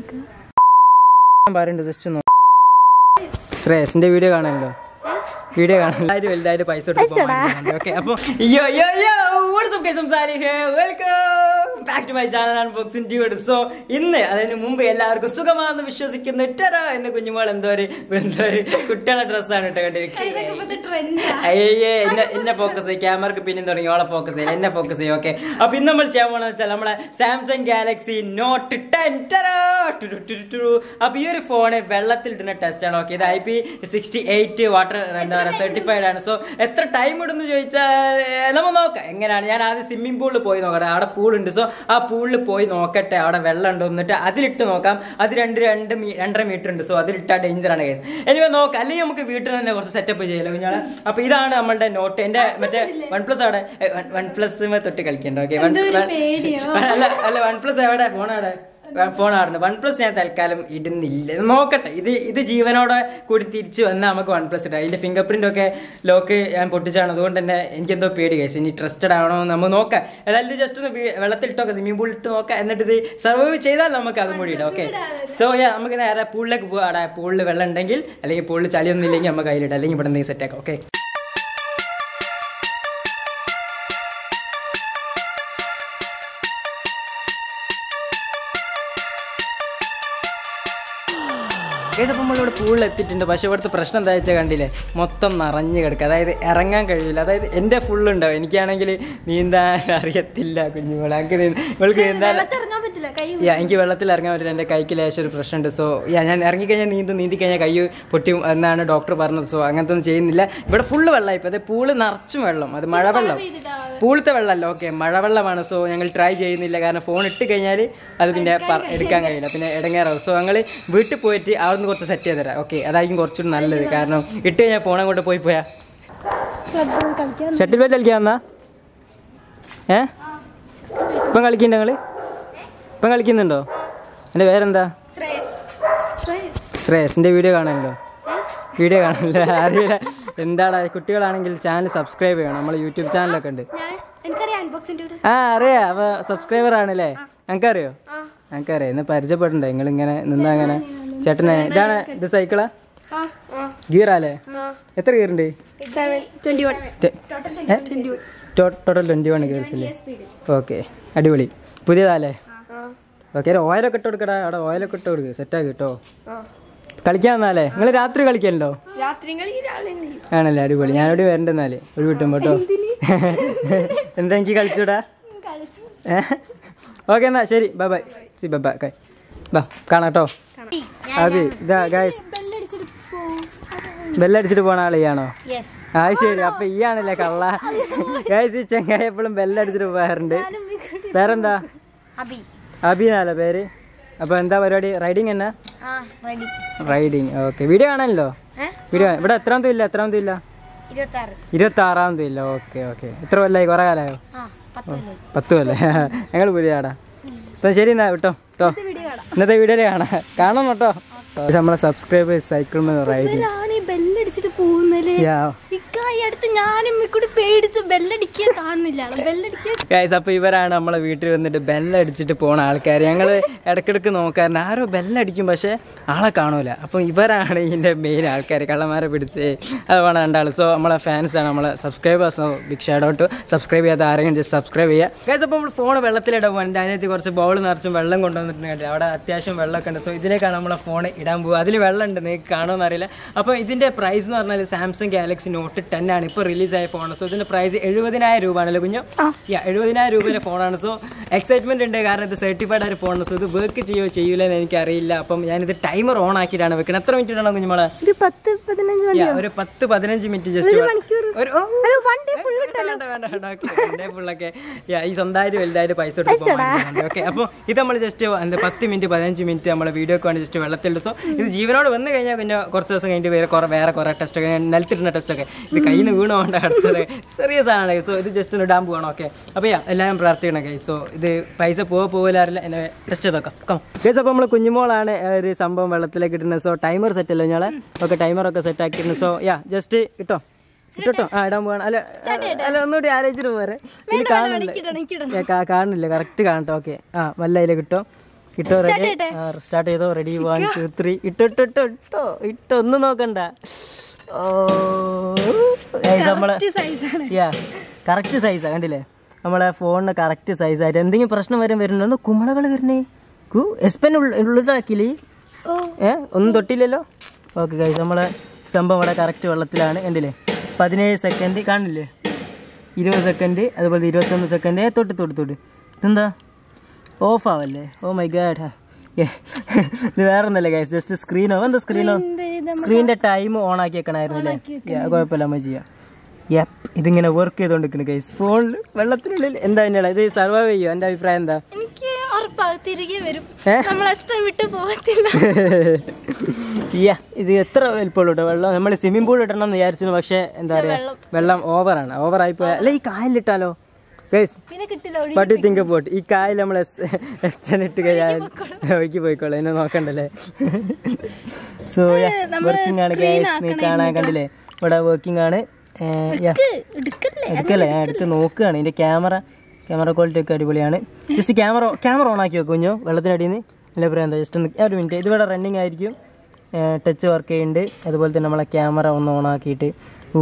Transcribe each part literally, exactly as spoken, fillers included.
പറയുന്നുണ്ട് ജസ്റ്റ് ശ്രേയസിന്റെ വീഡിയോ കാണാനല്ലോ വീഡിയോ കാണാൻ വലുതായിട്ട് പൈസ കൊടുക്കും ഓക്കെ അപ്പൊ സോ ഇന്ന് അതിന് മുമ്പ് എല്ലാവർക്കും സുഖമാണെന്ന് വിശ്വസിക്കുന്ന ടെറാ എന്ന് കുഞ്ഞുമോൾ എന്തോ ഒരു എന്തോ ഒരു കുട്ടികളുടെ ഡ്രസ്സാണ് ഇട്ട് കണ്ടിരിക്കുന്നത്. അയ്യേ എന്നെ എന്നെ ഫോക്കസ് ചെയ്യും ക്യാമറക്ക് പിന്നെ തുടങ്ങി ഓളെ ഫോക്കസ് ചെയ്യും എന്നെ ഫോക്കസ് ചെയ്യും ഓക്കെ. അപ്പൊ ഇന്ന് നമ്മൾ ചെയ്യാൻ പോണെന്ന് വെച്ചാൽ നമ്മളെ സാംസങ് ഗാലക്സി നോട്ട് ടെൻ ടെറാ. അപ്പൊ ഈ ഒരു ഫോണ് വെള്ളത്തിൽ ഇടുന്ന ടെസ്റ്റ് ആണ് ഓക്കെ. ഇത് I P sixty eight water എന്താ പറയുക സർട്ടിഫൈഡ് ആണ്. സോ എത്ര ടൈം ഇടുന്നു ചോദിച്ചാൽ നമ്മൾ നോക്കാം എങ്ങനെയാണ്. ഞാൻ ആദ്യം സ്വിമ്മിംഗ് പൂളിൽ പോയി നോക്കട്ടെ. അവിടെ പൂളുണ്ട്. സോ ആ പൂളിൽ പോയി നോക്കട്ടെ അവിടെ വെള്ളം ഉണ്ടോ എന്നിട്ട് അതിലിട്ട് നോക്കാം. അത് രണ്ട് രണ്ട് രണ്ടര മീറ്റർ ഉണ്ട്. സോ അതിലിട്ടാൽ ഡേഞ്ചർ ആണ് കേസ്. എനിവേ നോക്കാം. അല്ലെങ്കിൽ നമുക്ക് വീട്ടിൽ തന്നെ കുറച്ച് സെറ്റപ്പ് ചെയ്യല്ലോ കുഞ്ഞാളെ. അപ്പൊ ഇതാണ് നമ്മളുടെ നോട്ട്. എന്റെ മറ്റേ വൺ പ്ലസ് അവിടെ വൺ പ്ലസ് തൊട്ട് കളിക്കണ്ട ഓക്കെ. അല്ല അല്ല വൺ പ്ലസ് എവിടെ ഫോൺ അവിടെ ഫോൺ ആടുന്നത്. വൺ പ്ലസ് ഞാൻ തൽക്കാലം ഇടുന്നില്ല. നോക്കട്ടെ ഇത് ഇത് ജീവനോടെ കൂടി തിരിച്ചു വന്നാൽ നമുക്ക് വൺ പ്ലസ് ഇടാം. അതിന്റെ ഫിംഗർ പ്രിന്റ് ഒക്കെ ലോക്ക് ഞാൻ പൊട്ടിച്ചാണ്. അതുകൊണ്ട് തന്നെ എനിക്കെന്തോ പേടി കഴിച്ചു. ഇനി ട്രസ്റ്റഡ് ആണോ നമ്മൾ നോക്കാം. അതായത് ജസ്റ്റ് ഒന്ന് വെള്ളത്തിലിട്ടോക്കെ സ്വിമ്മിംഗ് പൂളിൽ ഇട്ട് നോക്കാം. എന്നിട്ട് ഇത് സർവൈവ് ചെയ്താൽ നമുക്ക് അതും കൂടി ഇടാം ഓക്കെ. സോ യാ നമുക്ക് നേരെ പൂളിലേക്ക് പോകാം. അവിടെ പൂളിൽ വെള്ളം ഉണ്ടെങ്കിൽ അല്ലെങ്കിൽ പൂളിൽ ചളിയൊന്നും ഇല്ലെങ്കിൽ നമുക്ക് കയ്യിലിടാം. അല്ലെങ്കിൽ ഇവിടെ എന്തെങ്കിലും സെറ്റ് ആക്കാം ഓക്കെ. ഏതപ്പം നമ്മളിവിടെ പൂളിൽ എത്തിയിട്ടുണ്ട്. പക്ഷെ ഇവിടുത്തെ പ്രശ്നം എന്താ വെച്ചാൽ കണ്ടില്ലേ മൊത്തം നിറഞ്ഞു കിടക്കുക. അതായത് ഇറങ്ങാൻ കഴിയില്ല. അതായത് എൻ്റെ ഫുള്ളുണ്ടാവും. എനിക്കാണെങ്കിൽ നീന്താൻ അറിയത്തില്ല കുഞ്ഞുങ്ങൾ. എനിക്ക് ഇവൾക്ക് നീന്താൻ യാ എനിക്ക് വെള്ളത്തിൽ ഇറങ്ങാൻ പറ്റില്ല. എൻ്റെ കൈക്ക് ലേശം ഒരു പ്രശ്നമുണ്ട്. സോ യാ ഞാൻ ഇറങ്ങിക്കഴിഞ്ഞാൽ നീന്തും നീന്തി കഴിഞ്ഞാൽ കൈ പൊട്ടിയും എന്നാണ് ഡോക്ടർ പറഞ്ഞത്. സോ അങ്ങനത്തെ ഒന്നും ചെയ്യുന്നില്ല. ഇവിടെ ഫുള്ള് വെള്ളം. ഇപ്പോൾ അത് പൂള് നിറച്ചും വെള്ളം. അത് മഴവെള്ളം പൂളത്തെ വെള്ളമല്ല ഓക്കെ മഴവെള്ളമാണ്. സോ ഞങ്ങൾ ട്രൈ ചെയ്യുന്നില്ല. കാരണം ഫോൺ ഇട്ട് കഴിഞ്ഞാൽ അത് പിന്നെ എടുക്കാൻ കഴിയില്ല. പിന്നെ ഇടങ്ങേറാവും. സോ ഞങ്ങൾ വീട്ടിൽ പോയിട്ട് അവിടുന്ന് കുറച്ച് സെറ്റ് ചെയ്ത് തരാം ഓക്കെ. അതായിരിക്കും കുറച്ചുകൂടി നല്ലത്. കാരണം ഇട്ട് കഴിഞ്ഞാൽ ഫോൺ അങ്ങോട്ട് പോയി പോയാ ഷട്ടിൽ ബാറ്റ് കളിക്കാന്നാ ഏ ഇപ്പം കളിക്കണ്ട ഞങ്ങള് ഇപ്പം കളിക്കുന്നുണ്ടോ? എൻ്റെ പേരെന്താ? ശ്രേയസിന്റെ വീഡിയോ കാണാനല്ലോ വീഡിയോ കാണാനല്ലോ അറിയില്ല എന്താണ്. കുട്ടികളാണെങ്കിൽ ചാനൽ സബ്സ്ക്രൈബ് ചെയ്യണം. നമ്മളെ യൂട്യൂബ് ചാനലൊക്കെ ഉണ്ട്. ആ അറിയാം. അപ്പൊ സബ്സ്ക്രൈബർ ആണല്ലേ. ഞങ്ങൾക്കറിയോ? ഞങ്ങൾക്കറിയാം. ഇന്ന് പരിചയപ്പെടണ്ടേ നിങ്ങളിങ്ങനെ നിന്നാ അങ്ങനെ. ചേട്ടനെ ഇതാണ് ഇത് സൈക്കിളാ ഗിയറാല്ലേ? എത്ര ഗിയർ ഉണ്ട്? ടോട്ടൽ ട്വന്റി വൺ ഗിയർസ് അല്ലേ? ഓക്കെ അടിപൊളി. പുതിയതാല്ലേ? ഓക്കെ ഓയിലൊക്കെ ഇട്ട് കൊടുക്കടാ. അവിടെ ഓയിലൊക്കെ ഇട്ട് കൊടുക്കുക സെറ്റാക്കി കേട്ടോ. കളിക്കാൻ വന്നാലേ നിങ്ങൾ രാത്രി കളിക്കല്ലോ ആണല്ലേ? അടിപൊളി. ഞാനോട് വരണ്ടെന്നാല് ഒരു വീട്ടും കേട്ടോ. എന്താ എനിക്ക് കളിച്ചൂടാ? ഓക്കെ എന്നാ ശരി bye bye. Bye bye bye ബാ കാണാട്ടോ. അതെ ഇതാ ഗൈസ് ബെല്ലടിച്ചിട്ട് പോണ ആളെയാണോ? ആ ശരി. അപ്പൊ ഈ ആണല്ലേ കള്ള ഗൈസ്. ഈ ചെങ്ങായി എപ്പോഴും ബെല്ലടിച്ചിട്ട് പോകാറുണ്ട്. പേരെന്താ? അബിനാലോ പേര്. അപ്പൊ എന്താ പരിപാടി? റൈഡിങ് എന്നാ? Riding okay. വീഡിയോ കാണാനല്ലോ വീഡിയോ. ഇവിടെ എത്രാമത്തെ ഇല്ല എത്രാമത്തെ ഇല്ല ഇരുപത്തി ആറാമത്തെ ഇല്ല. Okay okay. എത്ര കൊല്ലായി? കുറെ കാലമായോ? പത്ത് കൊല്ലേ. ഞങ്ങൾ പുതിയ ആടാ. അപ്പൊ ശരി എന്നാ വിട്ടോ കേട്ടോ. ഇന്നത്തെ വീഡിയോയിൽ കാണാം കാണണം കേട്ടോ. നമ്മളെ സബ്സ്ക്രൈബേഴ്സ് സൈക്കിൾ റൈഡ് ബെല്ലടിച്ചിട്ട് പോകുന്നല്ലേ. അപ്പൊ ഇവരാണ് നമ്മളെ വീട്ടിൽ വന്നിട്ട് ബെല്ലടിച്ചിട്ട് പോണ ആൾക്കാർ. ഞങ്ങള് ഇടക്കിടക്ക് നോക്കാറുണ്ട് ആരോ ബെല്ലടിക്കും പക്ഷെ ആളെ കാണൂല. അപ്പൊ ഇവരാണ് ഇതിന്റെ മെയിൻ ആൾക്കാർ. കള്ളന്മാരെ പിടിച്ച് അത് വേണം രണ്ടാള്. സോ നമ്മളെ ഫാൻസ് ആണ് നമ്മളെ subscribers. Big shout out. Subscribe ചെയ്യാത്ത ആരെങ്കിലും ജസ്റ്റ് സബ്സ്ക്രൈബ് ചെയ്യുക ഗൈസ്. അപ്പോൾ നമ്മൾ ഫോൺ വെള്ളത്തിലിടാൻ പോകുന്നുണ്ട്. അതിനകത്ത് കുറച്ച് ബൗൾ നിറച്ചും വെള്ളം കൊണ്ടുവന്നിട്ടുണ്ട്. അവിടെ അത്യാവശ്യം വെള്ളമൊക്കെ ഉണ്ട്. സോ ഇതിലേക്കാണ് നമ്മളെ ഫോൺ ഇടാൻ പോകുക. അതിൽ വെള്ളം ഉണ്ട്. നിങ്ങൾക്ക് കാണുമെന്ന് അറിയില്ല. അപ്പോൾ ഇതിന്റെ പ്രൈസ് എന്ന് പറഞ്ഞാൽ സാംസങ് ഗാലക്സി നോട്ട് ടെൻ ആണ് ഇപ്പോൾ റിലീസായ ഫോൺ. സോ ഇതിന്റെ പ്രൈസ് എഴുപതിനായിരം രൂപ ആണല്ലോ കുഞ്ഞു? യാ എഴുപതിനായിരം രൂപയുടെ ഫോണാണ്. സോ എക്സൈറ്റ്മെന്റ് ഉണ്ട് കാരണം ഇത് സർട്ടിഫൈഡ് ആയ ഫോണാണ്. സോ ഇത് വർക്ക് ചെയ്യോ ചെയ്യൂല എന്ന് എനിക്കറിയില്ല. അപ്പം ഞാനിത് ടൈമർ ഓൺ ആക്കിയിട്ടാണ് വെക്കുന്നത്. എത്ര മിനിറ്റ് ഇടണം കുഞ്ഞുമോളെ? ഒരു പത്ത് പതിനഞ്ച് മിനിറ്റ് ജസ്റ്റ് ഫുള്ളൊക്കെ ഈ സ്വന്തമായിട്ട് വലുതായിട്ട് പൈസ കൊടുത്ത് ഓക്കെ. അപ്പോൾ ഇത് നമ്മൾ ജസ്റ്റ് എന്താ പത്ത് മിനിറ്റ് പതിനഞ്ച് മിനിറ്റ് നമ്മളെ വീഡിയോക്ക് വേണ്ടി ജസ്റ്റ് വെള്ളത്തിലിട്ട്. സോ ഇത് ജീവനോട് വന്നു കഴിഞ്ഞാൽ പിന്നെ കുറച്ച് ദിവസം കഴിഞ്ഞിട്ട് വേറെ കുറെ വേറെ കുറെ ടെസ്റ്റൊക്കെ നിലത്തിരുന്ന ടെസ്റ്റൊക്കെ ഇത് കയ്യിൽ നിന്ന് വീണുകൊണ്ട് അടിച്ചത് ചെറിയ സാധനമാണ്. സോ ഇത് ജസ്റ്റ് ഒന്ന് ഇടാൻ പോകണം ഓക്കെ. അപ്പോൾ എല്ലാവരും പ്രാർത്ഥിക്കണം കൈ. സോ ഇത് പൈസ പോകാൻ പോകില്ലാറില്ല. എന്നെ ടെസ്റ്റ് ചെയ്തൊക്കെ കേസ്. അപ്പോൾ നമ്മൾ കുഞ്ഞുമോളാണ് ഒരു സംഭവം വെള്ളത്തിലേക്ക് ഇടുന്നത്. സോ ടൈമർ സെറ്റ് അല്ലോ ഞങ്ങളെ ഓക്കെ. ടൈമറൊക്കെ സെറ്റ് ആക്കിയിരുന്നു. സോ യാ ജസ്റ്റ് ഇട്ടോ ഇട്ടോ ആ ഇടാൻ പോവാണ്. അല്ല അല്ല ഒന്നുകൂടി ആലോചിച്ചിട്ട് പോരെ. ഇത് കാണുന്നില്ല കാണുന്നില്ല കറക്റ്റ് കാണട്ടോ ഓക്കെ. ആ വല്ല അതിലേക്ക് ഇട്ടോ. ഇട്ടോ റെഡി സ്റ്റാർട്ട് ചെയ്തോ റെഡി വൺ ടു ത്രീ ഇട്ടോ ഇട്ടോ ഇട്ടോ ഇട്ടോ ഇട്ടോ ഒന്നും നോക്കണ്ട ഓ നമ്മളെ യാ കറക്റ്റ് സൈസാ കണ്ടില്ലേ നമ്മളെ ഫോണിന് കറക്റ്റ് സൈസായിട്ട് എന്തെങ്കിലും പ്രശ്നം വരാൻ വരുന്നുണ്ടോ കുമ്മളകൾ വരുന്നേ കു എസ് പെൻ ഉള്ളിട്ടാക്കില്ലേ ഏ ഒന്നും തൊട്ടില്ലല്ലോ ഓക്കെ ഗൈസ് നമ്മളെ സംഭവം ഇവിടെ കറക്റ്റ് വെള്ളത്തിലാണ് കണ്ടില്ലേ പതിനേഴ് സെക്കൻഡ് കാണില്ലേ ഇരുപത് സെക്കൻഡ് അതുപോലെ ഇരുപത്തൊന്ന് സെക്കൻഡ് തൊട്ട് തൊട്ട് തൊട്ട് ഇതെന്താ ഓഫ് ആവല്ലേ ഓ മൈ ഗാഡ് ഇത് വേറെ ഒന്നല്ലേ ഗൈസ് ജസ്റ്റ് സ്ക്രീനോ എന്താ സ്ക്രീനോ സ്ക്രീനിന്റെ ടൈം ഓൺ ആക്കി വെക്കണായിരുന്നില്ലേ കുഴപ്പമില്ല അമ്മ ചെയ്യാം യപ്പ് ഇതിങ്ങനെ വർക്ക് ചെയ്തോണ്ടിരിക്കുന്നു ഗൈസ് ഫോണിൽ വെള്ളത്തിനുള്ളിൽ എന്താ തന്നെയാണ് ഇത് സർവൈവ് ചെയ്യോ എന്റെ അഭിപ്രായം എന്താ തിരികെ വരും വിട്ടു പോകത്തില്ല ഇത് എത്ര വലിപ്പമുള്ളൂ കേട്ടോ വെള്ളം നമ്മൾ സ്വിമ്മിംഗ് പൂൾ ഇടണം എന്ന് വിചാരിച്ചു പക്ഷെ എന്താ പറയാ വെള്ളം ഓവറാണ് ഓവറായി പോയാൽ അല്ല ഈ കായലിട്ടാലോ പട്ടി തിങ്ക് പോട്ട് ഈ കായൽ നമ്മൾ ഇട്ട് കഴിഞ്ഞാൽ ഒഴുക്കി പോയിക്കോളൂ എന്നെ നോക്കണ്ടല്ലേ സോ വർക്കിംഗ് ആണ് ഗൈസ് നീ കാണാൻ കണ്ടില്ലേ ഇവിടെ വർക്കിംഗ് ആണ് എടുക്കല്ലേ ഞാൻ എടുത്ത് നോക്കുകയാണ് ഇതിന്റെ ക്യാമറ ക്യാമറ ക്വാളിറ്റി ഒക്കെ അടിപൊളിയാണ് ജസ്റ്റ് ക്യാമറ ക്യാമറ ഓൺ ആക്കി വെക്കുഞ്ഞോ വെള്ളത്തിനടിയിൽ നിന്ന് അല്ല പറയാം എന്താ ജസ്റ്റ് ഒന്ന് ഒരു മിനിറ്റ് ഇതിവിടെ റണ്ണിങ് ആയിരിക്കും ടച്ച് വർക്ക് ചെയ്യുന്നുണ്ട് അതുപോലെ തന്നെ നമ്മളെ ക്യാമറ ഒന്ന് ഓൺ ആക്കിയിട്ട് ഊ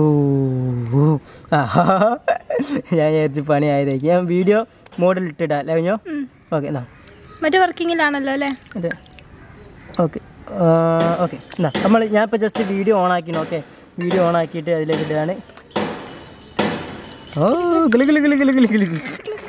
ഞാൻ വിചാരിച്ച് പണി ആയതായിരിക്കും ഞാൻ വീഡിയോ മോഡിൽ ഇട്ടിടാം അല്ലേ കുഞ്ഞോ ഓക്കെ എന്നാ മറ്റേ വർക്കിങ്ങിലാണല്ലോ അല്ലേ അതെ ഓക്കെ ഓക്കെ എന്നാ നമ്മൾ ഞാൻ ഇപ്പോൾ ജസ്റ്റ് വീഡിയോ ഓൺ ആക്കിനു ഓക്കെ വീഡിയോ ഓൺ ആക്കിയിട്ട് അതിലേക്ക് ഇടുകയാണ് ഓ ഗിളി ഗിളി ഗിളി ഗിളി ഗിളി ഗിളി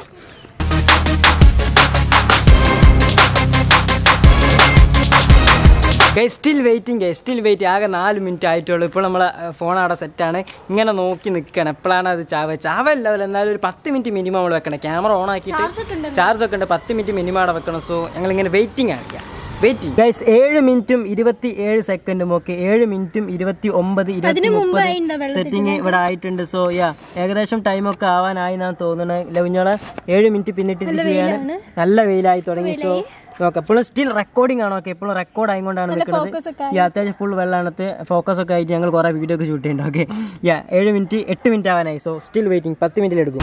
സ്റ്റിൽ വെയിറ്റിംഗ് സ്റ്റിൽ വെയിറ്റ് ആകെ നാല് മിനിറ്റ് ആയിട്ടുള്ളൂ ഇപ്പോൾ നമ്മളെ ഫോൺ അവിടെ സെറ്റാണ് ഇങ്ങനെ നോക്കി നിൽക്കണം എപ്പോഴാണ് അത് ചാവ ചാവല്ല എന്നാലും ഒരു പത്ത് മിനിറ്റ് മിനിമം നമ്മൾ വെക്കണം ക്യാമറ ഓൺ ആക്കിയിട്ട് ചാർജ് ഒക്കെ ഉണ്ട് പത്ത് മിനിറ്റ് മിനിമം അവിടെ വെക്കണം സോ ഞങ്ങളിങ്ങനെ വെയിറ്റിംഗ് ആണ് വെയിറ്റിംഗ് ഗൈസ് ഏഴ് മിനിറ്റും ഇരുപത്തി ഏഴ് സെക്കൻഡും ഓക്കെ ഏഴ് മിനിറ്റും ഇരുപത്തി ഒമ്പത് ഇരുപത്തി മുപ്പത് സെറ്റിംഗ് ഇവിടെ ആയിട്ടുണ്ട് സോ യാ ഏകദേശം ടൈമൊക്കെ ആവാനായി എന്നാണ് തോന്നുന്നത് ലവിഞ്ഞോളെ ഏഴ് മിനിറ്റ് പിന്നിട്ടിരിക്കുകയാണ് നല്ല വെയിലായി തുടങ്ങി സോ നോക്കാം എപ്പോഴും സ്റ്റിൽ റെക്കോർഡിംഗ് ആണോ ഓക്കെ എപ്പോഴും റെക്കോർഡ് ആയിക്കൊണ്ടാണ് നിൽക്കുന്നത് ഈ അത്യാവശ്യം ഫുൾ വെള്ളാണത്ത് ഫോക്കസ് ഒക്കെ ആയിട്ട് ഞങ്ങൾ കുറെ വീഡിയോ ഒക്കെ ഷൂട്ട് ചെയ്യുന്നുണ്ട് ഓക്കെ യാ ഏഴ് മിനിറ്റ് എട്ട് മിനിറ്റ് ആവാനായി സോ സ്റ്റിൽ വെയിറ്റിംഗ് പത്ത് മിനിറ്റിലെടുക്കും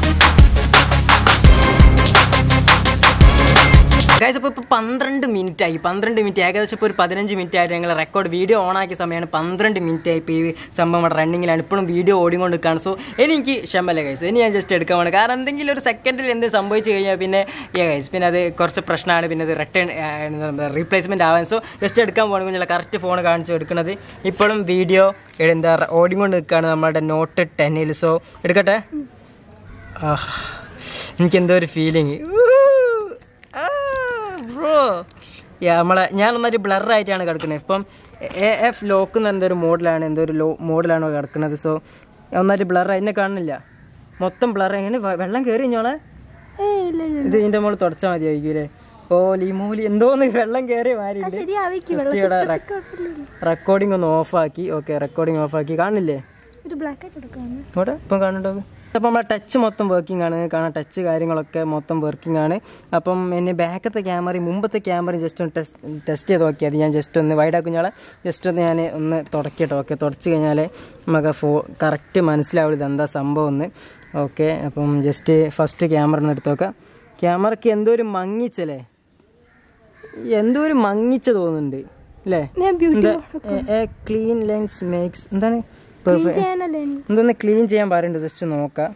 ഗൈസ് അപ്പോൾ ഇപ്പോൾ പന്ത്രണ്ട് മിനിറ്റ് ആയി പന്ത്രണ്ട് മിനിറ്റ് ഏകദേശം ഇപ്പോൾ ഒരു പതിനഞ്ച് മിനിറ്റ് ആയിട്ട് ഞങ്ങൾ റെക്കോർഡ് വീഡിയോ ഓൺ ആക്കിയ സമയമാണ് പന്ത്രണ്ട് മിനിറ്റ് ആയി ഇപ്പോൾ ഈ സംഭവം ഇവിടെ റണ്ണിങ്ങിലാണ് ഇപ്പോഴും വീഡിയോ ഓടിക്കൊണ്ട് നിൽക്കുകയാണ് സോ എനിക്ക് ക്ഷമല്ല ഗൈസ് ഇനി ഞാൻ ജസ്റ്റ് എടുക്കാൻ വേണം കാരണം എന്തെങ്കിലും ഒരു സെക്കൻഡിൽ എന്ത് സംഭവിച്ചു കഴിഞ്ഞാൽ പിന്നെ ഏ ഗൈസ് പിന്നെ അത് കുറച്ച് പ്രശ്നമാണ് പിന്നെ അത് റിട്ടേൺ റീപ്ലേസ്മെൻറ്റ് ആവാൻ സോ ജസ്റ്റ് എടുക്കാൻ പോകണമെങ്കിൽ കറക്റ്റ് ഫോൺ കാണിച്ചു എടുക്കുന്നത് ഇപ്പോഴും വീഡിയോ എന്താ ഓടിക്കൊണ്ട് നിൽക്കുകയാണ് നമ്മളുടെ നോട്ട് ടെന്നിൽ സോ എടുക്കട്ടെ എനിക്കെന്തോ ഒരു ഫീലിങ് ബ്രോ നമ്മളെ ഞാൻ ഒന്നൊരു ബ്ലറായിട്ടാണ് കിടക്കുന്നത് ഇപ്പം എ എഫ് ലോക്ക് എന്ന് എന്തോ ഒരു മോഡലാണ് എന്തോ ഒരു ലോ മോഡലാണ് കിടക്കുന്നത് സോ ഒന്നൊരു ബ്ലറായി എന്നെ കാണുന്നില്ല മൊത്തം ബ്ലറായി ഇങ്ങനെ വെള്ളം കയറി കഴിഞ്ഞോളെ ഇത് ഇതിൻ്റെ മോള് തുടച്ചാൽ മതിയായിരിക്കൂലേ ഓലി മൂലി എന്തോന്ന് വെള്ളം കയറി മാറിയുണ്ട് ജസ്റ്റ് ഇവിടെ റെക്കോർഡിംഗ് ഒന്ന് ഓഫാക്കി ഓക്കെ റെക്കോർഡിംഗ് ഓഫാക്കി കാണില്ലേ ഇവിടെ ഇപ്പം കാണുന്നുണ്ടോ അപ്പം നമ്മളെ ടച്ച് മൊത്തം വർക്കിംഗ് ആണ് കാണാൻ ടച്ച് കാര്യങ്ങളൊക്കെ മൊത്തം വർക്കിംഗ് ആണ് അപ്പം എന്നെ ബാക്കത്തെ ക്യാമറയും മുമ്പത്തെ ക്യാമറയും ജസ്റ്റ് ഒന്ന് ടെസ്റ്റ് ടെസ്റ്റ് ചെയ്ത് നോക്കിയാൽ അത് ഞാൻ ജസ്റ്റ് ഒന്ന് വൈഡാക്കുഞ്ഞാളെ ജസ്റ്റ് ഒന്ന് ഞാൻ ഒന്ന് തുടക്കിട്ടോ ഓക്കെ തുടച്ച് കഴിഞ്ഞാൽ നമുക്ക് ഫോ കറക്റ്റ് മനസ്സിലാവുള്ളൂ ഇതെന്താ സംഭവം ഒന്ന് ഓക്കെ അപ്പം ജസ്റ്റ് ഫസ്റ്റ് ക്യാമറ ഒന്ന് എടുത്ത് നോക്കാം ക്യാമറയ്ക്ക് എന്തോ ഒരു മങ്ങിച്ചല്ലേ എന്തോ ഒരു മങ്ങിച്ച തോന്നുന്നുണ്ട് അല്ലേ ക്ലീൻ ലെൻസ് മേക്സ് എന്താണ് എന്തൊന്ന് ക്ലീൻ ചെയ്യാൻ പറയുന്നുണ്ട് ജസ്റ്റ് നോക്കാം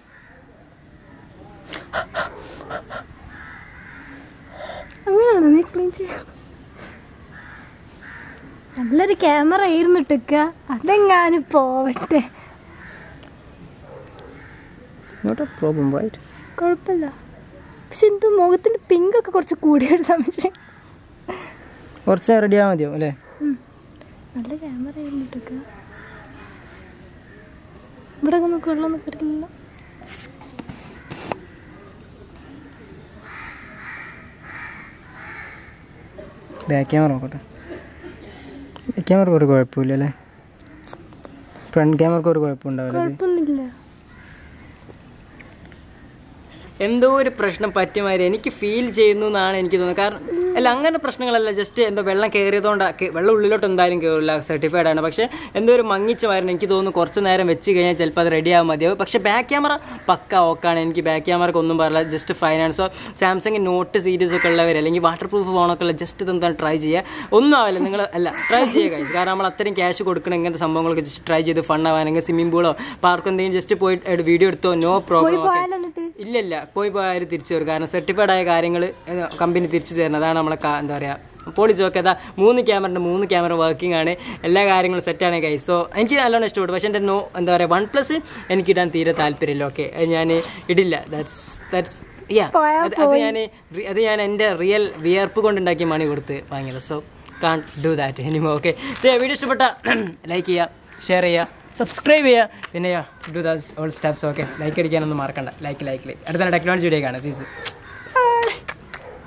നല്ലൊരു ക്യാമറ ആയിരുന്നിട്ടൊക്ക അതെങ്ങാനും പോവട്ടെ കുഴപ്പമില്ല പക്ഷെ എന്തോ മുഖത്തിന്റെ പിങ്ക് ഒക്കെ കുറച്ച് കൂടിയൊരു സംശയം കുറച്ച് റെഡി ആവാൻ മതിയോ അല്ലേ നല്ല ക്യാമറ ആയിരുന്നിട്ടൊക്കെ ഇവിടെ നമുക്ക് വെള്ളം വരില്ല ബാക്ക് ക്യാമറ നോക്കട്ടെ ബാക്ക് ക്യാമറക്ക് ഒരു കുഴപ്പമില്ല അല്ലേ ഫ്രണ്ട് ക്യാമറക്ക് ഒരു കുഴപ്പമുണ്ടാവില്ല കുഴപ്പമൊന്നുമില്ല എന്തോ ഒരു പ്രശ്നം പറ്റുമാതിരി എനിക്ക് ഫീൽ ചെയ്യുന്നു എന്നാണ് എനിക്ക് തോന്നുന്നത്. കാരണം അല്ല അങ്ങനെ പ്രശ്നങ്ങളല്ല, ജസ്റ്റ് എന്തോ വെള്ളം കയറിയതുകൊണ്ട് വെള്ളം ഉള്ളിലോട്ട് എന്തായാലും കയറില്ല, സർട്ടിഫൈഡ് ആണ്. പക്ഷേ എന്തോ ഒരു മങ്ങിച്ചമായിരുന്നു എനിക്ക് തോന്നുന്നു. കുറച്ച് നേരം വെച്ച് കഴിഞ്ഞാൽ ചിലപ്പോൾ അത് റെഡി ആകാൻ മതിയാവും. പക്ഷേ ബാക്ക് ക്യാമറ പക്ക ഓക്കാണ്. എനിക്ക് ബാക്ക് ക്യാമറക്ക് ഒന്നും പറയില്ല, ജസ്റ്റ് ഫൈനാൻസോ സാംസങ് നോട്ട് സീരീസ് ഒക്കെ ഉള്ളവർ അല്ലെങ്കിൽ വാട്ടർ പ്രൂഫ് ഫോണൊക്കെ ഉള്ള ജസ്റ്റ് ഇതെന്താണ് ട്രൈ ചെയ്യുക. ഒന്നും ആവില്ല, നിങ്ങൾ അല്ല ട്രൈ ചെയ്യുക കഴിച്ചു. കാരണം നമ്മൾ അത്രയും ക്യാഷ് കൊടുക്കണം ഇങ്ങനത്തെ സംഭവങ്ങളൊക്കെ ജസ്റ്റ് ട്രൈ ചെയ്ത് ഫൺ ആവാനെങ്കിൽ സ്വിമ്മിംഗ് പൂളോ പാർക്കോ എന്തെങ്കിലും ജസ്റ്റ് പോയിട്ട് വീഡിയോ എടുത്തോ, നോ പ്രോബ്ലം. ഇല്ല ഇല്ല പോയി പോയാൽ തിരിച്ചു വരും. കാരണം സർട്ടിഫൈഡ് ആയ കാര്യങ്ങൾ കമ്പനി തിരിച്ചു തരുന്നത്. അതാണ് നമ്മളെ എന്താ പറയുക പോളിസി. ഒക്കെ അതാ മൂന്ന് ക്യാമറ മൂന്ന് ക്യാമറ വർക്കിംഗ് ആണ്, എല്ലാ കാര്യങ്ങളും സെറ്റാണ് കൈ. സോ എനിക്ക് നല്ലോണം ഇഷ്ടപ്പെട്ടു. പക്ഷേ എൻ്റെ നോ എന്താ പറയുക വൺ പ്ലസ് എനിക്കിടാൻ തീരെ താല്പര്യമില്ല. ഓക്കെ ഞാൻ ഇടില്ല. ദാറ്റ്സ് ദാറ്റ്സ് യാ അത് ഞാൻ അത് ഞാൻ എൻ്റെ റിയൽ വിയർപ്പ് കൊണ്ടുണ്ടാക്കിയ മണി കൊടുത്ത് വാങ്ങിയത്. So can do that anymore. Okay so video ഇഷ്ടപ്പെട്ട ലൈക്ക് ചെയ്യുക, ഷെയർ ചെയ്യുക, സബ്സ്ക്രൈബ് ചെയ്യുക, പിന്നെ do those all steps. Okay like അടിക്കാനൊന്നും മറക്കണ്ട. ലൈക്ക് ലൈക്ക് ലൈക്ക് അടുത്ത ടെക്നോളജി വീഡിയോ കാണാം സീസൺ.